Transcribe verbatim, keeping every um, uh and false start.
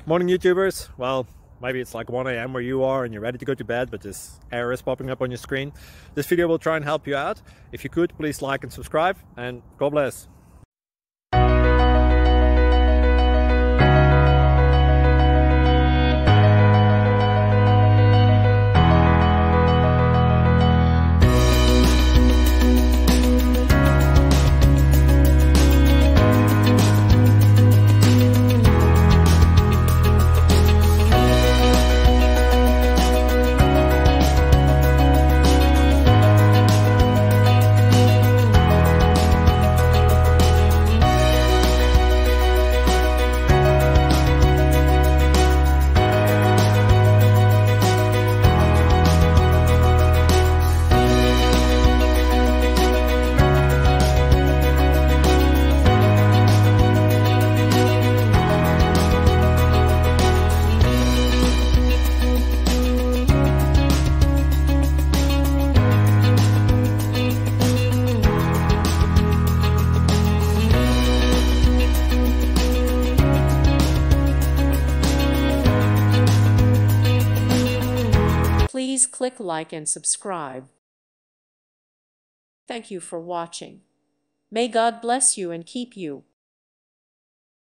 Morning YouTubers. Well, maybe it's like one A M where you are and you're ready to go to bed, but this error is popping up on your screen. This video will try and help you out. If you could, please like and subscribe, and God bless. Please click like and subscribe. Thank you for watching. May God bless you and keep you.